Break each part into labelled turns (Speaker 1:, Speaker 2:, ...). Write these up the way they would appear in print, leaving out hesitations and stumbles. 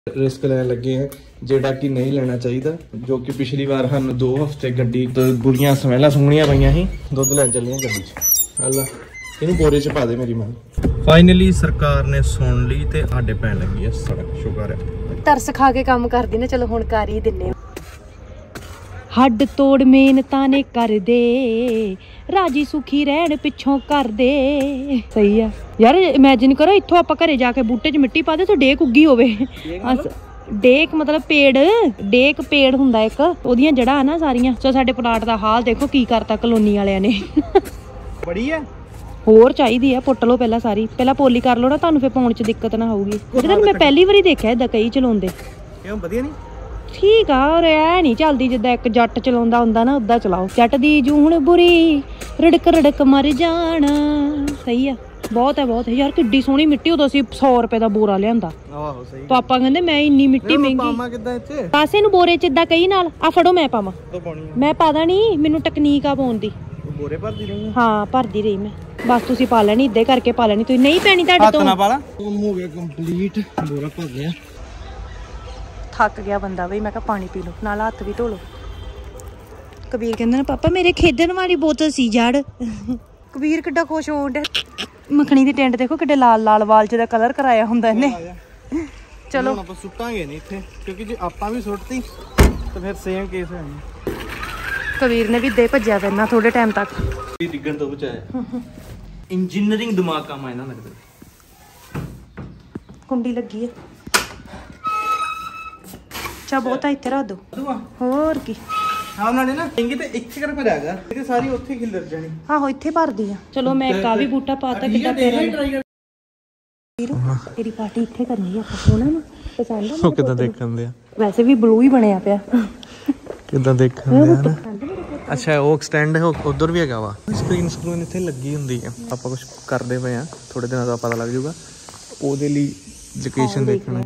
Speaker 1: Risk लैन लगे हैं जेड़ा कि नहीं लेना चाहिए, जो कि पिछली बार हम 2 हफ्ते गड्डी तो बुरियां स्मैलां सुंघनियां पईयां सी, दुध लैन चलियां गड्डी च। हल्ला इनू बोरे च पा दे मेरी मां। फाइनली सरकार ने सुन ली ते आडे पैन लगी है सड़क, शुक्र है।
Speaker 2: तरस खा के काम करदी ने, चलो हुण कर ही दिन्ने। हड्ड तोड़ मेहनतां ने कर दे, राजी सुखी रहन पिछों कर दे। सही है यार, इमेजिन करो इत्थों आपां घरे जाके बूटे च मिट्टी पा दे तो डेक उगी होवे। डेक मतलब पेड़, डेक पेड़ हुंदा एक, ओदियां जड़ां ना सारियां। सो साडे प्लाट दा हाल देखो की करता कलोनी वालियां ने।
Speaker 1: बड़ी है
Speaker 2: होर चाहिदी है, पुੱਟ ਲਓ ਪਹਿਲਾਂ ਸਾਰੀ, ਪਹਿਲਾਂ ਪੋਲੀ ਕਰ ਲਓ ਨਾ, ਤੁਹਾਨੂੰ ਫਿਰ ਪਾਉਣ ਚ ਦਿੱਕਤ ਨਾ ਹੋਊਗੀ। ਉਹਦੇ ਮੈਂ ਪਹਿਲੀ ਵਾਰੀ ਦੇਖਿਆ ਇਦਾਂ ਕਈ ਚਲਾਉਂਦੇ।
Speaker 1: ਕਿਉਂ ਵਧੀਆ ਨਹੀਂ? ਠੀਕ
Speaker 2: ਆ, ਔਰ ਐ ਨਹੀਂ ਚੱਲਦੀ ਜਿੱਦਾਂ ਇੱਕ ਜੱਟ ਚਲਾਉਂਦਾ ਹੁੰਦਾ ਨਾ, ਉਦਾਂ ਚਲਾਓ। ਜੱਟ ਦੀ ਜੂਹਣ ਬੁਰੀ ਰੜਕ ਰੜਕ ਮਰ ਜਾਣ। ਸਹੀ ਆ, ਬਹੁਤ ਹੈ ਬਹੁਤ ਹੈ ਯਾਰ। ਕਿੱਡੀ ਸੋਹਣੀ ਮਿੱਟੀ, ਉਦੋਂ ਅਸੀਂ 100 ਰੁਪਏ ਦਾ ਬੋਰਾ ਲਿਆਂਦਾ।
Speaker 1: ਆਹੋ ਸਹੀ।
Speaker 2: ਪਾਪਾ ਕਹਿੰਦੇ ਮੈਂ ਇੰਨੀ ਮਿੱਟੀ ਮਹਿੰਗੀ
Speaker 1: ਪਾਵਾਂ ਕਿੱਦਾਂ ਇੱਥੇ?
Speaker 2: ਪਾਸੇ ਨੂੰ ਬੋਰੇ ਚ ਇਦਾਂ ਕਈ ਨਾਲ ਆ ਫੜੋ, ਮੈਂ ਪਾਵਾਂ। ਮੈਂ ਪਾ ਦੇਣੀ, ਮੈਨੂੰ ਟੈਕਨੀਕ ਆ ਪਾਉਣ ਦੀ।
Speaker 1: ਬੋਰੇ ਭਰਦੀ ਰਹੀ?
Speaker 2: ਹਾਂ ਭਰਦੀ ਰਹੀ ਮੈਂ, ਬਸ ਤੁਸੀਂ ਪਾ ਲੈਣੀ, ਇੱਦਾਂ ਕਰਕੇ ਪਾ ਲੈਣੀ। ਤੁਸੀਂ ਨਹੀਂ ਪੈਣੀ ਤੁਹਾਡੇ ਤੋਂ।
Speaker 1: ਹੱਥ ਨਾ ਪਾ ਲਾ। ਕੰਮ ਹੋ ਗਿਆ ਕੰਪਲੀਟ, ਬੋਰਾ ਭਰ ਲਿਆ।
Speaker 2: ਥੱਕ ਗਿਆ ਬੰਦਾ ਬਈ, ਮੈਂ ਕਿਹਾ ਪਾਣੀ ਪੀ ਲਓ, ਨਾਲ ਹੱਥ ਵੀ ਧੋ ਲਓ। ਕਬੀਰ ਕਹਿੰਦਾ ਨਾ ਪਾਪਾ ਮੇਰੇ ਖੇਡਣ ਵਾਲੀ ਬੋਤਲ ਸੀ ਜੜ। ਕਬੀਰ ਕਿੱਡਾ ਖੁਸ਼ ਹੋਣ ਡਿਆ। ਮੱਖਣੀ ਦੀ ਟੈਂਟ ਦੇਖੋ ਕਿੱਡੇ ਲਾਲ ਲਾਲ ਵਾਲ ਚ ਦਾ ਕਲਰ ਕਰਾਇਆ ਹੁੰਦਾ ਇਹਨੇ। ਚਲੋ
Speaker 1: ਆਪਾਂ ਸੁੱਟਾਂਗੇ ਨਹੀਂ ਇੱਥੇ, ਕਿਉਂਕਿ ਜੇ ਆਪਾਂ ਵੀ ਸੁੱਟਤੀ ਤਾਂ ਫਿਰ ਸੇਮ ਕੇਸ ਹੋਣਾ।
Speaker 2: ਕਬੀਰ ਨੇ ਵੀ ਦੇ ਭੱਜਿਆ ਫਿਰਨਾ ਥੋੜੇ ਟਾਈਮ ਤੱਕ।
Speaker 1: ਡਿੱਗਣ ਤੋਂ ਬਚਾਇਆ। ਇੰਜੀਨੀਅਰਿੰਗ ਦਿਮਾਗ ਕੰਮ ਆਇਆ ਨਾ ਲੱਗਦਾ।
Speaker 2: ਕੁੰਡੀ ਲੱਗੀ ਹੈ, ਚਾ ਬਹੁਤਾ ਇੱਥੇ ਰੱਖ ਦੋ। ਹੋਰ ਕੀ
Speaker 1: ਹਾਂ ਨਾਲੇ ਨਾ ਇੰਗੇ ਤੇ ਇੱਥੇ ਕਰ ਭਰਿਆਗਾ, ਇਹ ਸਾਰੀ ਉੱਥੇ ਖਿਲਰ ਜਾਣੀ।
Speaker 2: ਆਹੋ ਇੱਥੇ ਭਰਦੀ ਆ। ਚਲੋ ਮੈਂ ਇੱਕ ਆ ਵੀ ਬੂਟਾ ਪਾਤਾ, ਕਿੱਦਾਂ ਫੇਰ ਤੇਰੀ ਪਾਰਟੀ ਇੱਥੇ ਕਰਨੀ ਆ ਆਪਾਂ। ਸੋਹਣਾ ਨਾ ਪਸੰਦ ਆ? ਉਹ ਕਿੱਦਾਂ ਦੇਖਣ ਦੇ ਆ, ਵੈਸੇ ਵੀ ਬਲੂ ਹੀ ਬਣਿਆ ਪਿਆ। ਕਿੱਦਾਂ ਦੇਖਣ ਦੇ ਆ ਨਾ। ਅੱਛਾ ਉਹ ਐਕਸਟੈਂਡ ਉਧਰ ਵੀ ਹੈਗਾ ਵਾ। ਸਕਰੀਨ ਇੱਥੇ ਲੱਗੀ ਹੁੰਦੀ ਆ। ਆਪਾਂ ਕੁਝ ਕਰਦੇ ਪਏ ਆ, ਥੋੜੇ ਦਿਨਾਂ ਦਾ ਪਤਾ ਲੱਗ ਜਾਊਗਾ। ਉਹਦੇ ਲਈ ਲੋਕੇਸ਼ਨ ਦੇਖਣਾ।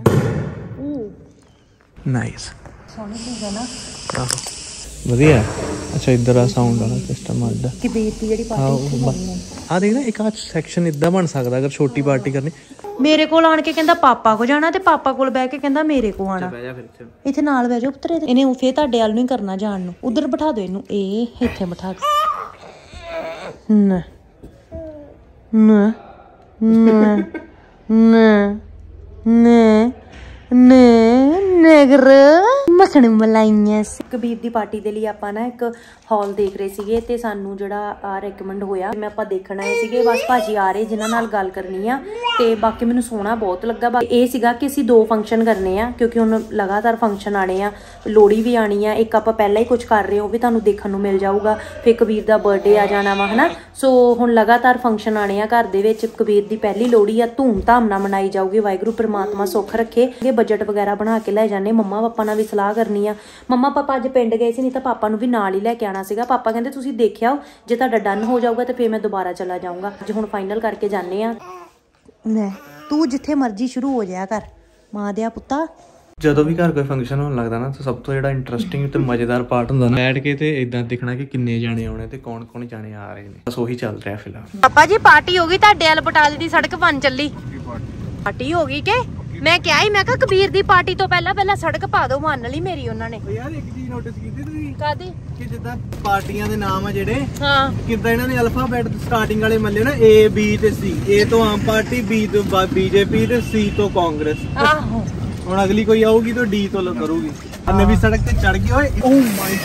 Speaker 2: ਨਾਈਸ, ਸੋਹਣਾ ਹੈਗਾ ਨਾ। ਆਹੋ ਵਧੀਆ। ਅੱਛਾ ਇੱਧਰ ਆ ਸਾਊਂਡ ਵਾਲਾ ਸਿਸਟਮ ਆ ਇੱਧਰ ਕਿ ਬੇਟ ਦੀ ਜਿਹੜੀ ਪਾਰਟੀ ਆ ਦੇਖ ਨਾ, ਇੱਕ ਆ ਸੈਕਸ਼ਨ ਇੱਦਾਂ ਬਣ ਸਕਦਾ ਅਗਰ ਛੋਟੀ ਪਾਰਟੀ ਕਰਨੀ। ਮੇਰੇ ਕੋਲ ਆਣ ਕੇ ਕਹਿੰਦਾ ਪਾਪਾ ਕੋ ਜਾਣਾ, ਤੇ ਪਾਪਾ ਕੋਲ ਬਹਿ ਕੇ ਕਹਿੰਦਾ ਮੇਰੇ ਕੋ ਆਣਾ। ਇੱਥੇ ਨਾਲ ਬਹਿ ਜਾਓ ਪੁੱਤਰੇ। ਇਹਨੇ ਫੇਰ ਤੁਹਾਡੇ ਵੱਲ ਨੂੰ ਹੀ ਕਰਨਾ ਜਾਣ ਨੂੰ। ਉਧਰ ਬਿਠਾ ਦਿਓ ਇਹਨੂੰ, ਇਹ ਇੱਥੇ ਬਿਠਾ ਦਿਓ। ਨਾ ਨਾ ਨਾ ਨਾ ਨਾ ਨੇ ਨਗਰ ਮੱਖਣ ਮਲਾਈਆਂ। ਕਬੀਰ ਦੀ ਪਾਰਟੀ ਦੇ ਲਈ ਆਪਾਂ ਨਾ ਇੱਕ ਹਾਲ ਦੇਖ ਰਹੇ ਸੀਗੇ, ਤੇ ਸਾਨੂੰ ਜਿਹੜਾ ਆ ਰეკਮੈਂਡ ਹੋਇਆ, ਮੈਂ ਆਪਾਂ ਦੇਖਣ ਆਏ ਸੀਗੇ। ਬਸ ਭਾਜੀ ਆ ਰਹੇ ਜਿਨ੍ਹਾਂ ਨਾਲ ਗੱਲ ਕਰਨੀ ਆ, ਤੇ ਬਾਕੀ ਮੈਨੂੰ ਸੋਹਣਾ ਬਹੁਤ ਲੱਗਾ। ਇਹ ਸੀਗਾ ਕਿ ਅਸੀਂ 2 ਫੰਕਸ਼ਨ ਕਰਨੇ ਆ, ਕਿਉਂਕਿ ਹੁਣ ਲਗਾਤਾਰ ਫੰਕਸ਼ਨ ਆਣੇ ਆ। ਲੋਹੜੀ ਵੀ ਆਣੀ ਆ, ਇੱਕ ਆਪਾਂ ਪਹਿਲਾਂ ਹੀ ਕੁਝ ਕਰ ਰਹੇ, ਉਹ ਵੀ ਤੁਹਾਨੂੰ ਦੇਖਣ ਨੂੰ ਮਿਲ ਜਾਊਗਾ। ਫਿਰ ਕਬੀਰ ਦਾ ਬਰਥਡੇ ਆ ਜਾਣਾ ਵਾ, ਹਨਾ। ਸੋ ਹੁਣ ਲਗਾਤਾਰ ਫੰਕਸ਼ਨ ਆਣੇ ਆ ਘਰ ਦੇ ਵਿੱਚ। ਕਬੀਰ ਦੀ ਪਹਿਲੀ ਲੋਹੜੀ ਆ, ਧੂਮ ਧਾਮ ਨਾਲ ਮਨਾਈ ਜਾਊਗੀ। ਵਾਹਿਗੁਰੂ ਪ੍ਰਮਾਤਮਾ ਸੁੱਖ ਰੱਖੇ। ਬਜਟ ਵਗੈਰਾ ਬਣਾ ਕੇ ਲੈ ਜਾਂਦੇ। ਮੰਮਾ ਪਾਪਾ ਨਾਲ ਵੀ ਸਲਾਹ ਕਰਨੀ ਆ। ਮੰਮਾ ਪਾਪਾ ਅੱਜ ਪਿੰਡ ਗਏ ਸੀ, ਨਹੀਂ ਤਾਂ ਪਾਪਾ ਨੂੰ ਵੀ ਨਾਲ ਹੀ ਲੈ ਕੇ ਆਉਣਾ ਸੀਗਾ। ਪਾਪਾ ਕਹਿੰਦੇ ਤੁਸੀਂ ਦੇਖਿਆ, ਜੇ ਤੁਹਾਡਾ ਡਨ ਹੋ ਜਾਊਗਾ ਤੇ ਫਿਰ ਮੈਂ ਦੁਬਾਰਾ ਚਲਾ ਜਾਊਂਗਾ। ਅੱਜ ਹੁਣ ਫਾਈਨਲ ਕਰਕੇ ਜਾਂਦੇ ਆ। ਲੈ ਤੂੰ ਜਿੱਥੇ ਮਰਜ਼ੀ ਸ਼ੁਰੂ ਹੋ ਜਾਇਆ ਕਰ ਮਾਂ ਦਿਆ ਪੁੱਤਾ। ਜਦੋਂ ਵੀ ਘਰ ਕੋਈ ਫੰਕਸ਼ਨ ਹੋਣ ਲੱਗਦਾ ਨਾ, ਤਾਂ ਸਭ ਤੋਂ ਜਿਹੜਾ ਇੰਟਰਸਟਿੰਗ ਤੇ ਮਜ਼ੇਦਾਰ ਪਾਰਟ ਹੁੰਦਾ ਨਾ, ਬੈਠ ਕੇ ਤੇ ਇਦਾਂ ਦੇਖਣਾ ਕਿ ਕਿੰਨੇ ਜਾਣੇ ਆਉਣੇ ਤੇ ਕੌਣ ਕੌਣ ਜਾਣੇ ਆ ਰਹੇ ਨੇ। ਬਸ ਉਹੀ ਚੱਲ ਰਿਹਾ ਫਿਲਹਾਲ। ਪਾਪਾ ਜੀ ਪਾਰਟੀ ਹੋ ਗਈ ਤੁਹਾਡੇ ਵਾਲ ਬਟਾਲੇ ਦੀ ਸੜਕ ਬਣ ਚੱਲੀ। ਪਾਰਟੀ ਹੋ ਗਈ ਕਿ ਮੈਂ ਕਿਹਾ ਹੀ, ਮੈਂ ਕਿਹਾ ਕਬੀਰ ਦੀ ਪਾਰਟੀ ਤੋਂ ਪਹਿਲਾਂ ਸੜਕ ਪਾ ਦਿਓ। ਮੰਨ ਲਈ ਮੇਰੀ ਉਹਨਾਂ ਨੇ। ਯਾਰ ਇੱਕ ਚੀਜ਼ ਨੋਟਿਸ ਕੀਤੀ ਤੁਸੀਂ? ਕਾਦੀ? ਕਿ ਜਿੱਦਾਂ ਪਾਰਟੀਆਂ ਦੇ ਨਾਮ ਆ ਜਿਹੜੇ, ਹਾਂ ਕਿੱਦਾਂ ਇਹਨਾਂ ਨੇ ਅਲਫਾਬੈਟ ਸਟਾਰਟਿੰਗ ਵਾਲੇ ਮੱਲੇ ਨਾ, A B ਤੇ C। A ਤੋਂ ਆਮ ਪਾਰਟੀ, B ਤੋਂ BJP ਤੇ C ਤੋਂ ਕਾਂਗਰਸ। ਆਹੋ ਹੁਣ ਅਗਲੀ ਕੋਈ ਆਊਗੀ ਤਾਂ D ਤੋਂ ਕਰੂਗੀ। ਨਵੀਂ ਸੜਕ ਤੇ ਚੜ ਗਈ ਓਏ। ਓ ਮਾਈ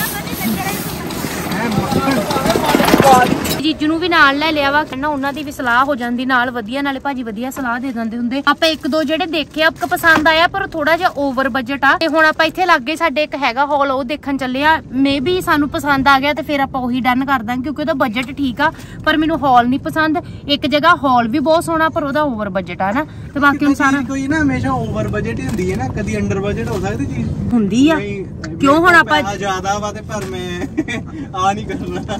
Speaker 2: ਜੀਜੂ ਨੂੰ ਵੀ ਨਾਲ ਲੈ ਲਿਆ ਵਾ, ਕਹਿੰਦਾ ਉਹਨਾਂ ਦੀ ਵੀ ਸਲਾਹ ਹੋ ਜਾਂਦੀ ਨਾਲ ਵਧੀਆ। ਨਾਲੇ ਭਾਜੀ ਵਧੀਆ ਸਲਾਹ ਦੇ ਦਿੰਦੇ ਹੁੰਦੇ। ਆਪਾਂ 1-2 ਜਿਹੜੇ ਦੇਖੇ ਆ ਪਸੰਦ ਆਇਆ, ਪਰ ਥੋੜਾ ਜਿਹਾ ਓਵਰ ਬਜਟ ਆ। ਤੇ ਹੁਣ ਆਪਾਂ ਇੱਥੇ ਲੱਗੇ ਸਾਡੇ ਇੱਕ ਹੈਗਾ ਹਾਲ, ਉਹ ਦੇਖਣ ਚੱਲੇ ਆ। ਮੇ ਵੀ ਸਾਨੂੰ ਪਸੰਦ ਆ ਗਿਆ ਤੇ ਫਿਰ ਆਪਾਂ ਉਹੀ ਡਨ ਕਰ ਦਾਂਗੇ, ਕਿਉਂਕਿ ਉਹਦਾ ਬਜਟ ਠੀਕ ਆ। ਪਰ ਮੈਨੂੰ ਹਾਲ ਨਹੀਂ ਪਸੰਦ। ਇੱਕ ਜਗ੍ਹਾ ਹਾਲ ਵੀ ਬਹੁਤ ਸੋਹਣਾ, ਪਰ ਉਹਦਾ ਓਵਰ ਬਜਟ ਆ ਨਾ। ਤੇ ਬਾਕੀ ਹੁਣ ਸਾਰਾ ਕੋਈ ਨਾ ਹਮੇਸ਼ਾ ਓਵਰ ਬਜਟ ਹੀ ਹੁੰਦੀ ਹੈ ਨਾ, ਕਦੀ ਅੰਡਰ ਬਜਟ ਹੋ ਸਕਦੀ ਚੀਜ਼ ਹੁੰਦੀ ਆ। ਕਿਉਂ ਹੁਣ ਆਪਾਂ ਜ਼ਿਆਦਾ ਵਾ ਤੇ ਪਰ ਮੈਂ ਆ ਨਹੀਂ ਕਰਨਾ।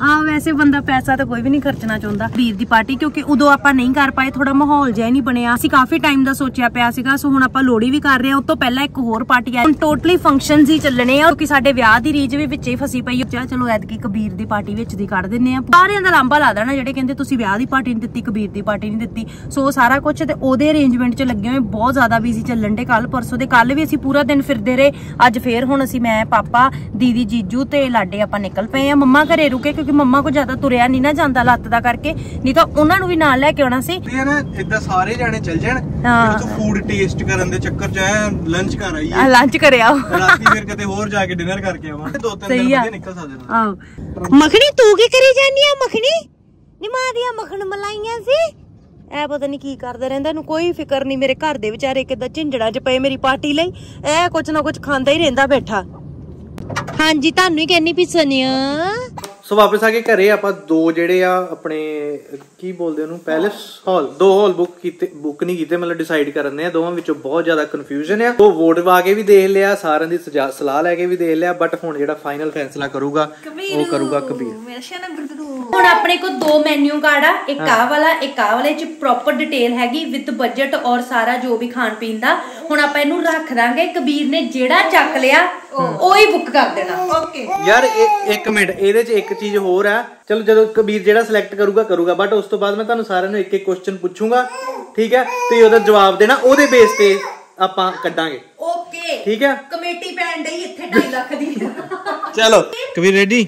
Speaker 3: ਵੈਸੇ ਬੰਦਾ ਪੈਸਾ ਤਾਂ ਕੋਈ ਵੀ ਨਹੀਂ ਖਰਚਣਾ ਚਾਹੁੰਦਾ ਵੀਰ ਦੀ ਪਾਰਟੀ, ਕਿਉਂਕਿ ਉਦੋਂ ਆਪਾਂ ਨਹੀਂ ਕਰ ਪਾਏ, ਥੋੜਾ ਮਾਹੌਲ ਜਿਹਾ ਨਹੀਂ ਬਣਿਆ। ਅਸੀਂ ਕਾਫੀ ਟਾਈਮ ਦਾ ਸੋਚਿਆ ਪਿਆ ਸੀਗਾ, ਸੋ ਹੁਣ ਆਪਾਂ ਲੋਹੜੀ ਵੀ ਕਰ ਰਹੇ ਹਾਂ। ਉਸ ਤੋਂ ਪਹਿਲਾਂ ਇੱਕ ਹੋਰ ਪਾਰਟੀ ਆ, ਹੁਣ ਟੋਟਲੀ ਫੰਕਸ਼ਨਸ ਹੀ ਚੱਲਣੇ ਆ, ਕਿਉਂਕਿ ਸਾਡੇ ਵਿਆਹ ਦੀ ਰੀਜ ਵੀ ਵਿੱਚ ਹੀ ਫਸੀ ਪਈ। ਚਲੋ ਐਤਕੀ ਕਬੀਰ ਦੀ ਪਾਰਟੀ ਵਿੱਚ ਦੀ ਕੱਢ ਦਿੰਨੇ ਆ। ਸਾਰਿਆਂ ਦਾ ਲਾਂਭਾ ਲਾ ਦੇਣਾ ਜਿਹੜੇ ਕਹਿੰਦੇ ਤੁਸੀਂ ਵਿਆਹ ਦੀ ਪਾਰਟੀ ਨਹੀਂ ਦਿੱਤੀ, ਕਬੀਰ ਦੀ ਪਾਰਟੀ ਨਹੀਂ ਦਿੱਤੀ। ਸੋ ਸਾਰਾ ਕੁਝ ਤੇ ਉਹਦੇ ਅਰੇਂਜਮੈਂਟ 'ਚ ਲੱਗੇ ਹੋਏ, ਬਹੁਤ ਜ਼ਿਆਦਾ ਬਿਜ਼ੀ ਚੱਲਣ ਦੇ। ਕੱਲ ਪਰਸੋਂ ਦੇ ਕੱਲ ਵੀ ਅਸੀਂ ਪੂਰਾ ਦਿਨ ਫਿਰਦੇ ਰਹੇ। ਅੱਜ ਫੇਰ ਹੁਣ ਅਸੀਂ ਮੈਂ ਪਾਪਾ ਦੀਦੀ ਜੀਜੂ ਤੇ ਲਾਡੇ ਆਪਾਂ ਨਿਕਲ ਪਏ ਆ। ਮੰਮਾ ਘਰੇ ਰੁਕੇ ਕਿਉਂਕਿ ਮੰਮਾ ਕੋ ਜ਼ਿਆਦਾ ਤੁਰਿਆ ਨਹੀਂ ਨਾ ਜਾਂਦਾ ਲੱਤ ਦਾ ਕਰਕੇ, ਨਹੀਂ ਤਾਂ ਉਹਨਾਂ ਨੂੰ ਵੀ ਨਾਲ ਲੈ ਕੇ ਆਉਣਾ ਸੀ।
Speaker 1: ਇਦਾਂ ਸਾਰੇ ਜਾਣੇ ਚੱਲ ਜਾਣ, ਤੂੰ ਫੂਡ ਟੇਸਟ ਕਰਨ ਦੇ ਚੱਕਰ 'ਚ ਆਇਆ ਲੰਚ ਕਰ ਆਈ,
Speaker 3: ਲੰਚ ਕਰਿਆ
Speaker 1: ਰਾਤੀ ਫਿਰ ਕਿਤੇ ਹੋਰ ਜਾ ਕੇ ਡਿਨਰ ਕਰਕੇ ਆਵਾਂ। 2-3 ਦਿਨ ਵਧੀਆ ਨਿਕਲ ਸਕਦੇ।
Speaker 3: ਆਹੋ ਮੱਖਣੀ ਤੂੰ ਕੀ ਕਰੀ ਜਾਨੀ ਆ? ਮੱਖਣੀ ਨੀ ਮਾਂ ਦੀਆਂ ਮੱਖਣ ਮਲਾਈਆਂ ਸੀ, ਇਹ ਪਤਾ ਨਹੀਂ ਕੀ ਕਰਦਾ ਰਹਿੰਦਾ, ਇਹਨੂੰ ਕੋਈ ਫਿਕਰ ਨਹੀਂ। ਮੇਰੇ ਘਰ ਦੇ ਵਿਚਾਰੇ ਕਿੱਦਾਂ ਝਿੰਜੜਾਂ 'ਚ ਪਏ ਮੇਰੀ ਪਾਰਟੀ ਲਈ, ਇਹ ਕੁਛ ਨਾ ਕੁਛ ਖਾਂਦਾ ਹੀ ਰਹਿੰਦਾ ਬੈਠਾ। ਹਾਂਜੀ ਤੁਹਾਨੂੰ ਹੀ ਕਹਿੰਨੀ ਪਿਸਨੀਆ।
Speaker 2: ਸੋ ਵਾਪਸ ਆ ਕੇ ਘਰੇ ਆਪਾਂ ਦੋ ਜਿਹੜੇ ਆ ਆਪਣੇ ਕੀ ਬੋਲਦੇ ਉਹਨੂੰ ਪੈਲੇਸ ਹਾਲ, 2 ਹਾਲ ਬੁੱਕ ਨਹੀਂ ਕੀਤੇ, ਮਤਲਬ ਡਿਸਾਈਡ ਕਰਨੇ ਆ। ਦੋਵਾਂ ਵਿੱਚੋਂ ਬਹੁਤ ਜ਼ਿਆਦਾ ਕਨਫਿਊਜ਼ਨ ਆ। ਉਹ ਵੋਟ ਪਾ ਕੇ ਵੀ ਦੇਖ ਲਿਆ, ਸਾਰਿਆਂ ਦੀ ਸਲਾਹ ਲੈ ਕੇ ਵੀ ਦੇਖ ਲਿਆ, ਬਟ ਹੁਣ ਜਿਹੜਾ ਫਾਈਨਲ ਫੈਸਲਾ ਕਰੂਗਾ ਉਹ ਕਰੂਗਾ ਕਬੀਰ।
Speaker 3: ਹੁਣ ਆਪਣੇ ਕੋਲ 2 ਮੈਨੂ ਕਾਰਡ ਆ, ਇੱਕ ਆਹ ਵਾਲਾ ਇੱਕ ਆਹ ਵਾਲੇ ਚ ਪ੍ਰੋਪਰ ਡਿਟੇਲ ਹੈਗੀ ਵਿਦ ਬਜਟ ਔਰ ਸਾਰਾ ਜੋ ਵੀ ਖਾਣ ਪੀਣ ਦਾ। ਹੁਣ ਆਪਾਂ ਇਹਨੂੰ ਰੱਖ ਦਾਂਗੇ, ਕਬੀਰ ਨੇ ਜਿਹੜਾ ਚੱਕ ਲਿਆ ਉਹ ਹੀ ਬੁੱਕ ਕਰ ਦੇਣਾ। ਓਕੇ
Speaker 2: ਯਾਰ ਇੱਕ ਮਿੰਟ, ਇਹਦੇ ਚ ਇੱਕ ਚੀਜ਼ ਹੋਰ ਆ। ਚਲੋ ਜਦੋਂ ਕਬੀਰ ਜਿਹੜਾ ਸਿਲੈਕਟ ਕਰੂਗਾ, ਬਟ ਉਸ ਤੋਂ ਬਾਅਦ ਮੈਂ ਤੁਹਾਨੂੰ ਸਾਰਿਆਂ ਨੂੰ ਇੱਕ ਕੁਐਸਚਨ ਪੁੱਛੂੰਗਾ, ਠੀਕ ਹੈ? ਤੇ ਉਹਦਾ ਜਵਾਬ ਦੇਣਾ, ਉਹਦੇ ਬੇਸ ਤੇ ਆਪਾਂ ਕੱਢਾਂਗੇ।
Speaker 3: ਓਕੇ
Speaker 2: ਠੀਕ ਹੈ?
Speaker 3: ਕਮੇਟੀ ਪੈਣ ਡਈ ਇੱਥੇ 2.5 ਲੱਖ ਦੀ।
Speaker 2: ਚਲੋ ਕਬੀਰ ਰੈਡੀ?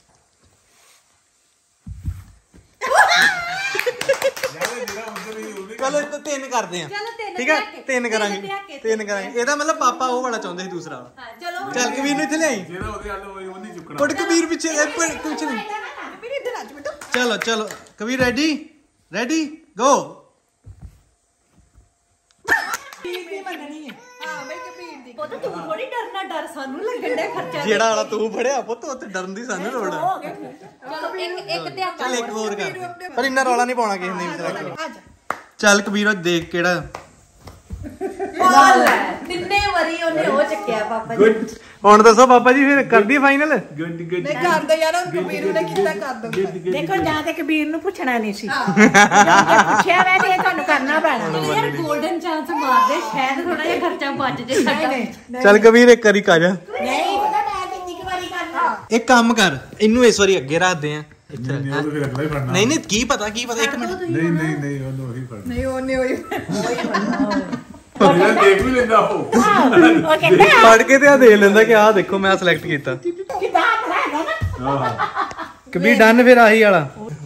Speaker 2: ਚਲੋ 3 ਕਰਦੇ ਆ, ਠੀਕ ਹੈ? 3 ਕਰਾਂਗੇ। ਇਹਦਾ ਮਤਲਬ ਪਾਪਾ ਉਹ ਵਾਲਾ ਚਾਹੁੰਦੇ ਸੀ, ਦੂਸਰਾ। ਚੱਲ ਕਬੀਰ ਨੂੰ ਇੱਥੇ ਲਿਆਈ, ਕਬੀਰ ਪਿੱਛੇ ਕੁਛ ਨਹੀਂ। ਚਲੋ ਕਬੀਰ ਰੈਡੀ ਗੋ। ਜਿਹੜਾ ਵਾਲਾ ਤੂੰ ਫੜਿਆ ਪੁੱਤ, ਉੱਥੇ ਡਰਨ ਦੀ ਸਾਨੂੰ ਲੋੜ ਆ। ਚੱਲ ਇੱਕ ਹੋਰ ਕਰ, ਪਰ ਇੰਨਾ ਰੌਲਾ ਨਹੀਂ ਪਾਉਣਾ ਕਿਸੇ ਨੇ ਵੀ। ਚੱਲ ਕਬੀਰ ਦੇਖ ਕਿਹੜਾ
Speaker 3: ਤਿੰਨੇ ਵਾਰੀ ਉਹਨੇ ਉਹ ਚੱਕਿਆ ਪਾਪਾ ਜੀ।
Speaker 2: ਹੁਣ ਦੱਸੋ ਪਾਪਾ ਜੀ, ਫਿਰ ਕਰਦੀ ਫਾਈਨਲ?
Speaker 4: ਨਹੀਂ ਕਰਦੇ ਯਾਰ, ਹੁਣ ਕਬੀਰ ਨੇ ਕੀਤਾ ਕਰ ਦੋ। ਦੇਖੋ ਜਾਂ ਤੇ ਕਬੀਰ ਨੂੰ ਪੁੱਛਣਾ ਨਹੀਂ ਸੀ, ਪੁੱਛਿਆ ਵੈ ਤੇ ਤੁਹਾਨੂੰ ਕਰਨਾ ਪੈਣਾ।
Speaker 3: ਯਾਰ 골ਡਨ ਚਾਂਸ ਮਾਰਦੇ, ਸ਼ਾਇਦ ਥੋੜਾ ਜਿਹਾ ਖਰਚਾ ਬਚ ਜੇ ਸਾਡਾ।
Speaker 2: ਚੱਲ ਕਬੀਰ ਇੱਕ ਵਾਰੀ ਕਰ ਜਾ।
Speaker 4: ਨਹੀਂ ਪਤਾ ਮੈਂ ਕਿੰਨੀ ਕੁ ਵਾਰੀ ਕਰਨਾ।
Speaker 2: ਇੱਕ ਕੰਮ ਕਰ, ਇਹਨੂੰ ਇਸ ਵਾਰੀ ਅੱਗੇ ਰੱਖਦੇ ਆ। ਨਹੀਂ ਕੀ ਪਤਾ ਇੱਕ ਮਿੰਟ।
Speaker 5: ਨਹੀਂ ਉਹਨੂੰ ਉਹੀ ਫੜਨਾ।
Speaker 4: ਨਹੀਂ ਉਹਨੇ ਉਹੀ
Speaker 5: ਦੇਖ ਵੀ ਲੈਂਦਾ ਉਹ
Speaker 4: ਕਹਿੰਦਾ
Speaker 2: ਫੜ ਕੇ ਤੇ ਆ ਦੇਖ ਲੈਂਦਾ ਕਿ ਆਹ ਦੇਖੋ ਮੈਂ ਸਿਲੈਕਟ ਕੀਤਾ।
Speaker 4: ਕਿਦਾਂ ਹੈਗਾ ਨਾ
Speaker 2: ਕਬੀਰ ਡਨ, ਫਿਰ ਆਹੀ ਵਾਲਾ।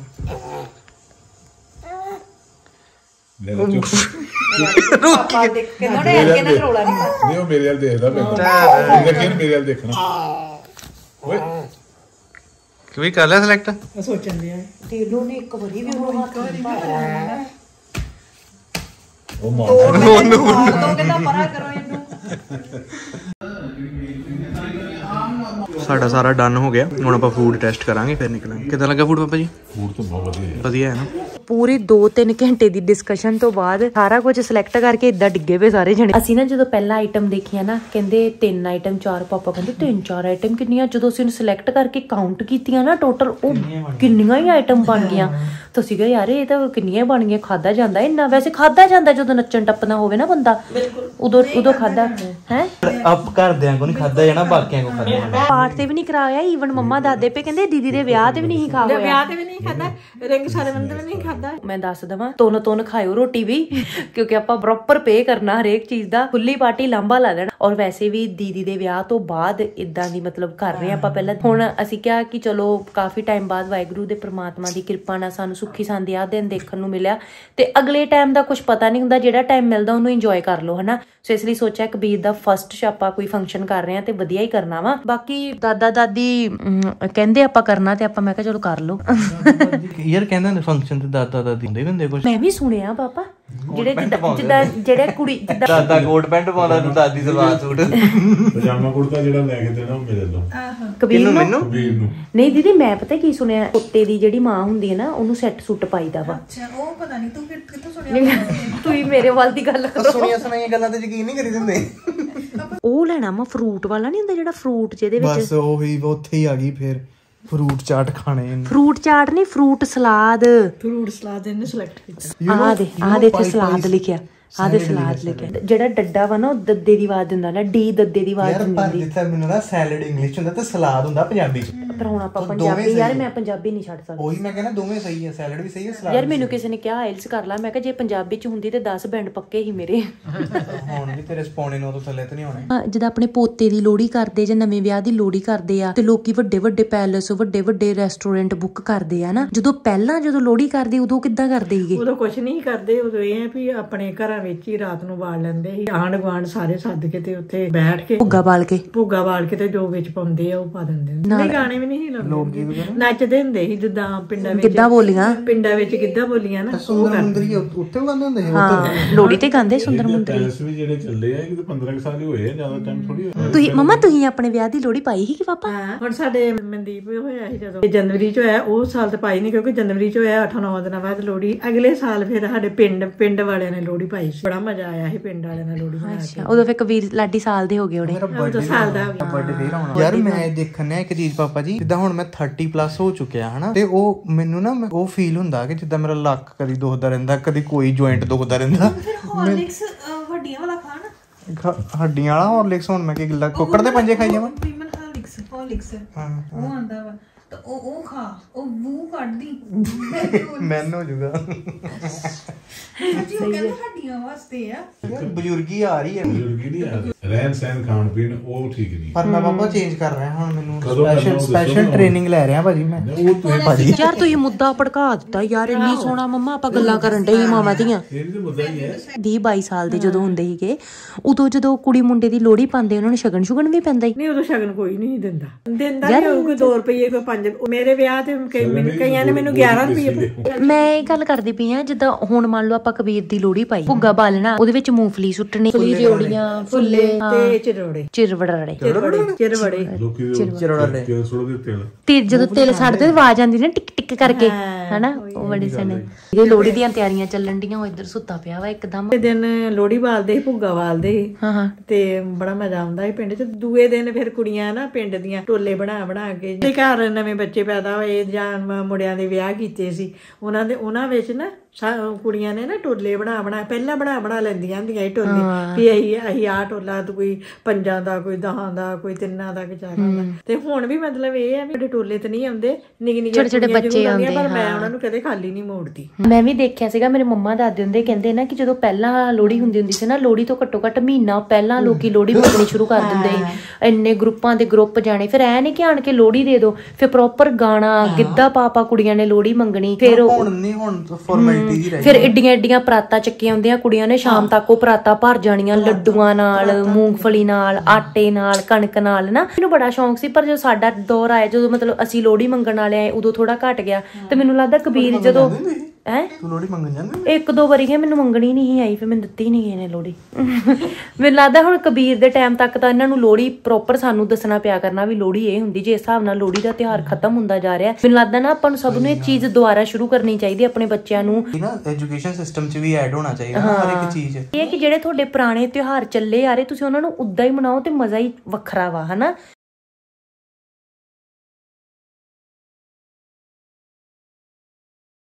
Speaker 3: ਪਾਪਾ ਦੇਖ ਕੇ ਨਾ ਅੱਗੇ ਨਾ ਰੋਲਾ ਨਹੀਂ।
Speaker 5: ਉਹ ਮੇਰੇ ਵੱਲ ਦੇਖਦਾ ਪਹਿਲਾਂ, ਲੇਕਿਨ ਮੇਰੇ ਵੱਲ ਦੇਖਣਾ। ਓਏ
Speaker 2: ਕਬੀਰ ਕਰ ਲਿਆ ਸਿਲੈਕਟ?
Speaker 4: ਸੋਚਣ ਦਿਆ ਤੇਲੋ ਨੇ ਇੱਕ ਵਾਰੀ ਵੀ ਉਹ ਹੱਥ ਨਹੀਂ ਪਾਇਆ।
Speaker 5: ਉਹ ਮਾਰ
Speaker 3: ਦੋ ਕਹਿੰਦਾ ਪਰਾ ਕਰੋ ਇਹਨੂੰ।
Speaker 2: ਸਾਡਾ ਸਾਰਾ ਡਨ ਹੋ ਗਿਆ, ਹੁਣ ਆਪਾਂ ਫੂਡ ਟੈਸਟ ਕਰਾਂਗੇ ਫਿਰ ਨਿਕਲਾਂਗੇ। ਕਿੱਦਾਂ ਲੱਗਾ ਫੂਡ ਪਾਪਾ ਜੀ?
Speaker 5: ਫੂਡ ਤਾਂ ਬਹੁਤ
Speaker 3: ਵਧੀਆ ਹੈ ਨਾ। ਪੂਰੀ 2-3 ਘੰਟੇ ਦੀ ਡਿਸਕਸ਼ਨ ਤੋਂ ਬਾਅਦ ਸਾਰਾ ਕੁਝ ਸਿਲੈਕਟ ਕਰਕੇ ਇਦਾਂ ਡਿੱਗੇ ਵੇ ਸਾਰੇ ਜਣੇ। ਅਸੀਂ ਨਾ ਜਦੋਂ ਪਹਿਲਾਂ ਆਈਟਮ ਦੇਖੀਆਂ ਨਾ, ਕਹਿੰਦੇ 3 ਆਈਟਮ 4, ਪਾਪਾ ਕਹਿੰਦੇ 3-4 ਆਈਟਮ ਕਿੰਨੀਆਂ। ਜਦੋਂ ਅਸੀਂ ਉਹਨੂੰ ਸਿਲੈਕਟ ਕਰਕੇ ਕਾਊਂਟ ਕੀਤੀਆਂ ਨਾ, ਟੋਟਲ ਉਹ ਕਿੰਨੀਆਂ ਹੀ ਆਈਟਮ ਬਣ ਗਈਆਂ। ਤੁਸੀਂ ਕਿਹਾ ਯਾਰ ਇਹ ਤਾਂ ਕਿੰਨੀਆਂ ਬਣ ਗਈਆਂ, ਖਾਦਾ ਜਾਂਦਾ ਇੰਨਾ? ਵੈਸੇ ਖਾਦਾ ਜਾਂਦਾ ਜਦੋਂ ਨੱਚਣ ਟੱਪਣਾ ਹੋਵੇ ਨਾ ਬੰਦਾ, ਉਦੋਂ ਖਾਦਾ ਹੈ।
Speaker 2: ਆਪ ਘਰਦਿਆਂ ਕੋ ਨਹੀਂ ਖਾਦਾ ਜਾਣਾ, ਬਾਕੀਆਂ ਕੋ ਖਾਦਾ ਜਾਣਾ।
Speaker 3: ਪਾਠ ਤੇ ਵੀ ਨਹੀਂ ਕਰਾਇਆ, ਈਵਨ ਮੰਮਾ ਦਾਦੇ ਪੇ ਕਹਿੰਦੇ ਦੀਦੀ ਦੇ ਵਿਆਹ ਤੇ ਵੀ ਨਹੀਂ ਖਾ ਹੋਇਆ।
Speaker 4: ਵਿਆਹ ਤੇ ਵੀ ਨਹੀਂ ਖਾਦਾ, ਰਿੰਗ ਸੈਰੇਮਨੀ ਤੇ ਵੀ ਨਹੀਂ ਖਾਦਾ।
Speaker 3: ਮੈਂ ਦੱਸ ਦਵਾਂ, ਤੋਨ ਖਾਇਓ ਰੋਟੀ ਵੀ, ਕਿਉਂਕਿ ਆਪਾਂ ਪ੍ਰੋਪਰ ਪੇ ਕਰਨਾ ਹਰੇਕ ਚੀਜ਼ ਦਾ। ਖੁੱਲੀ ਪਾਰਟੀ ਲਾਂਭਾ ਲਾ ਦੇਣਾ। ਔਰ ਵੈਸੇ ਵੀ ਦੀਦੀ ਦੇ ਵਿਆਹ ਤੋਂ ਬਾਅਦ ਇਦਾਂ ਦੀ ਮਤਲਬ ਕਰ ਰਹੇ ਆਪਾਂ ਪਹਿਲਾਂ। ਹੁਣ ਅਸੀਂ ਕਿਹਾ ਕਿ ਚਲੋ ਕਾਫੀ ਟਾਈਮ ਬਾਅਦ ਵਾਹਿਗੁਰੂ ਦੇ ਪ੍ਰਮਾਤਮਾ ਦੀ ਕਿਰਪਾ ਨਾਲ ਸਾਨੂੰ ਸੁੱਖੀ ਸਾਂਦੀ ਆ ਦਿਨ ਦੇਖਣ ਨੂੰ ਮਿਲਿਆ, ਤੇ ਅਗਲੇ ਟਾਈਮ ਦਾ ਕੁਝ ਪਤਾ ਨਹੀਂ ਹੁੰਦਾ। ਜਿਹੜਾ ਟਾਈਮ ਮਿਲਦਾ ਉਹਨੂੰ ਇੰਜੋਏ ਕਰ ਲਓ, ਹਨਾ। ਸੋ ਇਸ ਲਈ ਸੋਚਿਆ ਕਬੀਰ ਦਾ ਫਸਟ ਆਪਾਂ ਕੋਈ ਫੰਕਸ਼ਨ ਕਰ ਰਹੇ ਹਾਂ ਤੇ ਵਧੀਆ ਹੀ ਕਰਨਾ ਵਾ। ਬਾਕੀ ਦਾਦਾ ਦਾਦੀ ਕਹਿੰਦੇ ਆਪਾਂ ਕਰਨਾ, ਤੇ ਆਪਾਂ ਮੈਂ ਕਿਹਾ ਚਲੋ ਕਰ ਲਓ।
Speaker 2: ਯਾਰ ਕਹਿੰਦੇ ਨੇ ਫੰਕਸ਼ਨ ਤੇ ਦਾਦਾ ਦਾਦੀ ਹੁੰਦੇ ਹੁੰਦੇ ਕੁਝ।
Speaker 3: ਮੈਂ ਵੀ ਸੁਣਿਆ ਪਾਪਾ, ਜਿੱਦਾਂ ਜਿਹੜੇ ਕੁੜੀ ਜਿੱਦਾਂ
Speaker 2: ਦਾਦਾ ਕੋਟ ਪੈਂਟ ਪਾਉਂਦਾ ਤੇ ਦਾਦੀ ਸਲਵਾਰ ਸੂਟ,
Speaker 5: ਪਜਾਮਾ ਕੁੜਤਾ ਜਿਹੜਾ ਲੈ ਕੇ ਦੇਣਾ ਉਹ ਮੇਰੇ ਤੋਂ।
Speaker 3: ਕਬੀਰ ਨੂੰ?
Speaker 5: ਕਬੀਰ ਨੂੰ
Speaker 3: ਨਹੀਂ ਦੀਦੀ, ਮੈਂ ਪਤਾ ਕੀ ਸੁਣਿਆ, ਕੁੱਤੇ ਦੀ ਜਿਹੜੀ ਮਾਂ ਹੁੰਦੀ ਹੈ ਨਾ, ਉਹਨੂੰ ਸੈੱਟ ਸੁੱਟ ਪਾਈਦਾ ਵਾ।
Speaker 4: ਅੱਛਾ, ਉਹ ਪਤਾ ਨਹੀਂ ਤੂੰ ਕਿੱਥੋਂ ਸੁਣਿਆ।
Speaker 3: ਤੁਸੀਂ ਮੇਰੇ ਵੱਲ ਦੀ ਗੱਲ ਕਰੋ।
Speaker 2: ਸੁਣੀਆਂ ਸੁਣਾਈਆਂ ਗੱਲਾਂ ਤੇ ਯਕੀਨ ਨਹੀਂ ਕਰੀ ਦਿੰਦੇ।
Speaker 3: ਉਹ ਲੈਣਾ ਵਾ ਫਰੂਟ ਵਾਲਾ, ਨਹੀਂ ਹੁੰਦਾ ਜਿਹੜਾ ਫਰੂਟ ਜਿਹਦੇ ਵਿੱਚ
Speaker 1: ਬਸ ਉਹੀ ਉੱਥੇ ਹੀ ਆ ਗਈ ਫਿਰ।
Speaker 2: ਫਰੂਟ ਚਾਟ ਖਾਣੇ
Speaker 3: ਫਰੂਟ ਚਾਟ ਨਹੀਂ ਫਰੂਟ ਸਲਾਦ
Speaker 4: ਫਰੂਟ ਸਲਾਦ ਇਹਨੇ ਸਿਲੈਕਟ ਕੀਤਾ
Speaker 3: ਆਹ ਦੇ ਇੱਥੇ ਸਲਾਦ ਲਿਖਿਆ ਆਦੇ ਸਲਾਦ ਲਿਖਿਆ ਜਿਹੜਾ ਡੱਡਾ ਵਾ ਨਾ ਉਹ ਦੱਦੇ ਦੀ ਆਵਾਜ਼ ਦਿੰਦਾ ਨਾ ਡੀ ਦੱਦੇ ਦੀ ਆਵਾਜ਼ ਦਿੰਦੀ
Speaker 2: ਜਿੱਥੇ ਮੈਨੂੰ ਨਾ ਸੈਲਡ ਇੰਗਲਿਸ਼ ਹੁੰਦਾ ਤੇ ਸਲਾਦ ਹੁੰਦਾ ਪੰਜਾਬੀ ਚ
Speaker 3: ਪਰ ਹੁਣ ਆਪਾਂ ਪੰਜਾਬੀ ਯਾਰ ਮੈਂ ਪੰਜਾਬੀ ਨਹੀਂ ਛੱਡ ਸਕਦੀ
Speaker 2: ਉਹੀ ਮੈਂ ਕਹਿੰਦਾ ਦੋਵੇਂ ਸਹੀ ਹੈ ਸੈਲਡ ਵੀ ਸਹੀ ਹੈ ਸਲਾਦ
Speaker 3: ਯਾਰ ਮੈਨੂੰ ਕਿਸੇ ਨੇ ਕਿਹਾ ਆਇਲਸ ਕਰ ਲੈ ਮੈਂ ਕਿਹਾ ਜੇ ਪੰਜਾਬੀ ਚ ਹੁੰਦੀ ਤੇ 10 ਬੈਂਡ ਪੱਕੇ ਹੀ ਮੇਰੇ
Speaker 2: ਹੁਣ ਵੀ ਤੇਰੇ ਸਪੌਣੇ ਨੂੰ ਤੋਂ ਥੱਲੇ ਤੇ ਨਹੀਂ ਹੋਣੇ
Speaker 3: ਜਦੋਂ ਆਪਣੇ ਪੋਤੇ ਦੀ ਲੋਹੜੀ ਕਰਦੇ ਜਾਂ ਨਵੇਂ ਵਿਆਹ ਦੀ ਲੋਹੜੀ ਕਰਦੇ ਆ ਤੇ ਲੋਕੀ ਵੱਡੇ ਵੱਡੇ ਪੈਲਸ ਵੱਡੇ ਵੱਡੇ ਰੈਸਟੋਰੈਂਟ ਬੁੱਕ ਕਰਦੇ ਆ ਨਾ ਜਦੋਂ ਲੋਹੜੀ ਕਰਦੇ ਉਦੋਂ ਕਿੱਦਾਂ ਕਰਦੇ ਸੀਗੇ
Speaker 4: ਉਦੋਂ ਕੁਝ ਨਹੀਂ ਕਰਦੇ ਉਦੋਂ ਇਹ ਹੈ ਵੀ ਆਪਣੇ ਘਰਾਂ ਵਿੱਚ ਹੀ ਰਾਤ ਨੂੰ ਬਾਲ ਲੈਂਦੇ ਸੀ ਆਂਢ ਗੁਆਂਢ ਸਾਰੇ ਸੱਦ ਕੇ ਤੇ ਉੱਥੇ ਬੈਠ ਕੇ
Speaker 3: ਭੁੱਗਾ ਬਾਲ ਕੇ ਤੇ ਜੋ ਵਿੱਚ ਪਾਉਂਦੇ ਆ ਉਹ ਪਾ ਦਿੰਦੇ ਨਹੀਂ ਗਾਣੇ ਵੀ ਨਹੀਂ ਲਾਉਂਦੇ ਨੱਚਦੇ ਹੁੰਦੇ ਸੀ ਜਿੱਦਾਂ ਪਿੰਡਾਂ ਵਿੱਚ ਗਿੱਧਾ ਬੋਲੀਆਂ ਨਾ
Speaker 2: ਸੁੰਦਰ ਮੁੰਦਰੀ ਉੱਥੇ ਗਾਉਂਦੇ ਹੁੰਦੇ ਸੀ
Speaker 3: ਹਾਂ ਲੋਹੜੀ ਤੇ ਗਾਉਂਦੇ ਸੁੰਦਰ ਮੁੰਦਰੀ
Speaker 5: ਵੀ ਜਿਹੜੇ ਚੱਲੇ ਆ ਕਿ 15 ਸਾਲ ਹੀ ਹੋਏ ਆ ਜ਼ਿਆਦਾ ਟਾਈਮ ਥੋੜੀ
Speaker 3: ਤੁਸੀਂ ਮਮਾ ਤੁਸੀਂ ਆਪਣੇ ਵਿਆਹ ਦੀ ਲੋਹੜੀ ਪਾਈ ਸੀ ਕਿ ਪਾਪਾ
Speaker 4: ਹੁਣ ਸਾਡੇ ਮਨਦੀਪ ਹੋਇਆ ਸੀ ਜਦੋਂ ਜਨਵਰੀ ਚ ਹੋਇਆ ਉਹ ਸਾਲ ਤੇ ਪਾਈ ਨਹੀਂ ਕਿਉਂਕਿ ਜਨਵਰੀ ਚ ਹੋਇਆ 8-9 ਦਿਨਾਂ ਬਾਅਦ ਲੋਹੜੀ ਅਗਲੇ ਸਾਲ ਫਿਰ ਸਾਡੇ ਪਿੰਡ ਵਾਲਿਆਂ ਨੇ ਲੋਹੜੀ ਪਾਈ ਸੀ ਬੜਾ ਮਜ਼ਾ ਆਇਆ ਸੀ ਪਿੰਡ ਵਾਲਿਆਂ ਨਾਲ ਲੋਹੜੀ ਮਨਾ ਕੇ
Speaker 3: ਉਦੋਂ ਫਿਰ ਕਬੀਰ ਲਾਡੀ ਸਾਲ ਦੇ ਹੋ ਗਏ ਉਹਨੇ
Speaker 4: ਸਾਲ ਦਾ
Speaker 2: ਬਰਥਡੇ ਫੇਰ ਆਉਣਾ ਯਾਰ ਮੈਂ ਦੇਖਣਾ ਇੱਕ ਚੀਜ਼ ਪਾਪਾ ਜੀ ਜਿੱਦਾਂ ਹੁਣ ਮੈਂ 30 ਪਲੱਸ ਹੋ ਚੁੱਕਿਆ ਹਨਾ ਤੇ ਉਹ ਮੈਨੂੰ ਨਾ ਉਹ ਫੀਲ ਹੁੰਦਾ ਕਿ ਜਿੱਦਾਂ ਮੇਰਾ ਲੱਕ ਕਦੀ ਦੁਖਦਾ ਰਹਿੰਦਾ ਕਦੀ ਕੋਈ ਜੁਆਇੰਟ ਦੁਖਦਾ ਰਹਿੰਦਾ
Speaker 4: ਹਾਰਲਿਕਸ ਵੱਡੀਆਂ ਵਾਲਾ ਖਾਣ
Speaker 2: ਹੱਡੀਆਂ ਵਾਲਾ ਹਾਰਲਿਕਸ ਹੁਣ ਮੈਂ ਕੀ ਗਿੱਲਾ ਕੁੱਕੜ ਦੇ ਪੰਜੇ ਖਾਈ ਜਾਵਾਂ
Speaker 4: ਪ੍ਰੀਮਨ ਹਾਰਲਿਕਸ ਉਹ ਆਂਦਾ ਵਾ ਤਾਂ ਉਹ ਖਾ ਉਹ ਮੂੰਹ ਕੱਢਦੀ
Speaker 2: ਮੈਨ ਹੋ ਜਾਊਗਾ
Speaker 4: ਜੀ ਉਹ ਕਹਿੰਦੇ ਹੱਡੀਆਂ ਵਾਸਤੇ ਆ
Speaker 2: ਯਾਰ ਬਜ਼ੁਰਗੀ ਆ ਰਹੀ ਹੈ
Speaker 5: ਬਜ਼ੁਰਗੀ ਨਹੀਂ ਆ ਰਹਿਣ ਸਹਿਣ ਖਾਣ ਪੀਣ ਉਹ ਠੀਕ ਨਹੀਂ
Speaker 2: ਪਰ ਮੈਂ ਪਾਪਾ ਚੇਂਜ ਕਰ ਰਿਹਾ ਹੁਣ ਮੈਨੂੰ ਸਪੈਸ਼ਲ ਟ੍ਰੇਨਿੰਗ ਲੈ ਰਿਹਾ ਭਾਜੀ ਮੈਂ
Speaker 5: ਭਾਜੀ
Speaker 3: ਯਾਰ ਤੁਸੀਂ ਮੁੱਦਾ ਭੜਕਾ ਦਿੱਤਾ ਯਾਰ ਇੰਨੀ ਸੋਹਣਾ ਮੰਮਾ ਆਪਾਂ ਗੱਲਾਂ ਕਰਨ ਡਏ ਮਾਵਾਂ ਦੀਆਂ
Speaker 5: ਇਹ ਵੀ ਤਾਂ ਮੁੱਦਾ ਹੀ ਹੈ
Speaker 3: 20-22 ਸਾਲ ਦੇ ਜਦੋਂ ਹੁੰਦੇ ਸੀਗੇ ਉਦੋਂ ਜਦੋਂ ਕੁੜੀ ਮੁੰਡੇ ਦੀ ਲੋਹੜੀ ਪਾਉਂਦੇ ਉਹਨਾਂ ਨੂੰ ਸ਼ਗਨ ਵੀ ਪੈਂਦਾ ਹੀ
Speaker 4: ਨਹੀਂ ਉਦੋਂ ਸ਼ਗਨ ਕੋਈ ਨਹੀਂ ਦਿੰਦਾ ਕੋਈ 2 ਰੁਪਏ ਕੋਈ 5 ਮੇਰੇ ਵਿਆਹ ਤੇ ਕਈਆਂ ਨੇ ਮੈਨੂੰ 11 ਰੁਪਏ
Speaker 3: ਮੈਂ ਇਹ ਗੱਲ ਕਰਦੀ ਪਈ ਆ ਜਿੱਦਾਂ ਹੁਣ ਮੰਨ ਲਓ ਆਪਾਂ ਕਬੀਰ ਦੀ ਲੋਹੜੀ ਪਾਈ ਭੁੱਗਾ ਬਾਲਣਾ ਉਹਦੇ ਵਿੱਚ ਮੂੰਗਫਲੀ ਸੁੱਟਣੀ ਰਿਓੜੀਆਂ ਫੁੱਲੇ
Speaker 4: ਤੇ
Speaker 3: ਚਿਰਵੜੇ ਤੇ ਜਦੋਂ ਤਿਲ ਸੜਦੇ ਆਵਾਜ਼ ਆਉਂਦੀ ਨਾ ਟਿਕ ਟਿਕ ਕਰਕੇ ਹਨਾ ਉਹ ਬੜੀ ਸੋਹਣੀ ਇਹ ਲੋਹੜੀ ਦੀਆਂ ਤਿਆਰੀਆਂ ਚੱਲਣ ਡੀਆਂ ਉਹ ਇੱਧਰ ਸੁੱਤਾ ਪਿਆ ਵਾ ਇੱਕਦਮ
Speaker 4: ਦਿਨ ਲੋਹੜੀ ਬਾਲਦੇ ਸੀ ਭੁੱਗਾ ਬਾਲਦੇ ਸੀ
Speaker 3: ਹਾਂ
Speaker 4: ਤੇ ਬੜਾ ਮਜ਼ਾ ਆਉਂਦਾ ਸੀ ਪਿੰਡ ਚ ਦੂਏ ਦਿਨ ਫਿਰ ਕੁੜੀਆਂ ਨਾ ਪਿੰਡ ਦੀਆਂ ਟੋਲੇ ਬਣਾ ਕੇ ਜੇ ਘਰ ਨਵੇਂ ਬੱਚੇ ਪੈਦਾ ਹੋਏ ਜਾਂ ਮੁੰਡਿਆਂ ਦੇ ਵਿਆਹ ਕੀਤੇ ਸੀ ਉਹਨਾਂ ਵਿੱਚ ਨਾ ਕੁੜੀਆਂ ਨੇ ਨਾ ਟੋਲੇ ਪਹਿਲਾਂ ਬਣਾ ਲੈਂਦੀਆਂ ਹੁੰਦੀਆਂ ਟੋਲੇ ਵੀ ਅਸੀਂ ਆਹ ਟੋਲਾ ਕੋਈ 5 ਦਾ ਕੋਈ 10 ਦਾ ਕੋਈ 3 ਦਾ ਕੋਈ 4 ਦਾ ਤੇ ਹੁਣ ਵੀ ਮਤਲਬ ਇਹ ਹੈ ਵੀ ਟੋਲੇ ਤੇ ਨਹੀਂ ਆਉਂਦੇ ਨਿੱਕੇ
Speaker 3: ਛੋਟੇ ਬੱਚੇ ਆਉਂਦੇ
Speaker 4: ਪਰ ਮੈਂ ਉਹਨਾਂ ਨੂੰ ਕਦੇ ਖਾਲੀ ਨਹੀਂ ਮੋੜਦੀ
Speaker 3: ਮੈਂ ਵੀ ਦੇਖਿਆ ਸੀਗਾ ਮੇਰੇ ਮੰਮਾ ਦੱਸਦੇ ਹੁੰਦੇ ਕਹਿੰਦੇ ਨਾ ਕਿ ਜਦੋਂ ਪਹਿਲਾਂ ਲੋਹੜੀ ਹੁੰਦੀ ਸੀ ਨਾ ਲੋਹੜੀ ਤੋਂ ਘੱਟੋ ਘੱਟ ਮਹੀਨਾ ਪਹਿਲਾਂ ਲੋਕੀ ਲੋਹੜੀ ਮੰਗਣੀ ਸ਼ੁਰੂ ਕਰ ਦਿੰਦੇ ਇੰਨੇ ਗਰੁੱਪਾਂ ਦੇ ਗਰੁੱਪ ਜਾਣੇ ਫਿਰ ਐ ਨਹੀਂ ਕਿ ਆਣ ਕੇ ਲੋਹੜੀ ਦੇ ਦੋ ਫਿਰ ਪ੍ਰੋਪਰ ਗਾਣਾ ਗਿੱਧਾ ਪਾ ਕੁੜੀਆਂ ਨੇ ਲੋਹੜੀ ਮੰਗਣੀ ਫਿਰ
Speaker 2: ਹੁਣ ਫਾਰਮੈਲਿਟੀ ਹੀ ਰਹਿ
Speaker 3: ਫਿਰ ਏਡੀਆਂ ਪਰਾਤਾਂ ਚੱਕੀਆਂ ਹੁੰਦੀਆਂ ਕੁੜੀਆਂ ਨੇ ਸ਼ਾਮ ਤੱਕ ਉਹ ਪਰਾਤਾਂ ਭਰ ਜਾਣੀਆਂ ਲੱਡੂਆਂ ਨਾਲ ਮੂੰਗਫਲੀ ਨਾਲ ਆਟੇ ਨਾਲ ਕਣਕ ਨਾਲ ਨਾ ਮੈਨੂੰ ਬੜਾ ਸ਼ੌਂਕ ਸੀ ਪਰ ਜਦੋਂ ਸਾਡਾ ਦੌਰ ਆਇਆ ਜਦੋਂ ਮਤਲਬ ਅਸੀਂ ਲੋਹੜੀ ਮੰਗਣ ਵਾਲੇ ਆਏ ਉਦੋਂ ਥੋੜਾ ਘਟ ਗਿਆ ਤੇ ਮੈਨੂੰ ਲੱਗਦਾ ਕਬੀਰ ਜਦੋਂ
Speaker 2: ਤੂੰ ਲੋਹੜੀ ਮੰਗਣ ਜਾਂਦਾ
Speaker 3: 1-2 ਵਾਰੀ ਹੈ ਮੈਨੂੰ ਮੰਗਣੀ ਨਹੀਂ ਆਈ ਫਿਰ ਮੈਨੂੰ ਦਿੱਤੀ ਨਹੀਂ ਇਹਨੇ ਲੋਹੜੀ ਮੈਨੂੰ ਲੱਗਦਾ ਹੁਣ ਕਬੀਰ ਦੇ ਟਾਈਮ ਤੱਕ ਤਾਂ ਇਹਨਾਂ ਨੂੰ ਲੋਹੜੀ ਪ੍ਰੋਪਰ ਸਾਨੂੰ ਦੱਸਣਾ ਪਿਆ ਕਰਨਾ ਵੀ ਲੋਹੜੀ ਇਹ ਹੁੰਦੀ ਜੇ ਇਸ ਹਿਸਾਬ ਨਾਲ ਲੋਹੜੀ ਦਾ ਤਿਉਹਾਰ ਖਤਮ ਹੁੰਦਾ ਜਾ ਰਿਹਾ ਮੈਨੂੰ ਲੱਗਦਾ ਨਾ ਆਪਾਂ ਨੂੰ ਸਭ ਨੂੰ ਇਹ ਚੀਜ਼ ਦੁਬਾਰਾ ਸ਼ੁਰੂ ਕਰਨੀ ਚਾਹੀਦੀ ਆਪਣੇ ਬੱਚਿਆਂ ਨੂੰ
Speaker 2: ਨਾ ਐਜੂਕੇਸ਼ਨ ਸਿਸਟਮ 'ਚ ਵੀ ਐਡ ਹੋਣਾ ਚਾਹੀਦਾ ਹਰ ਇੱਕ ਚੀਜ਼
Speaker 3: ਇਹ ਕਿ ਜਿਹੜੇ ਤੁਹਾਡੇ ਪੁਰਾਣੇ ਤਿਉਹਾਰ ਚੱਲੇ ਆ ਰਹੇ ਤੁਸੀਂ ਉਹਨਾਂ ਨੂੰ ਉਦਾਂ ਹੀ ਮਨਾਓ ਤੇ ਮਜ਼ਾ ਹੀ ਵੱਖਰਾ ਵਾ ਹਨਾ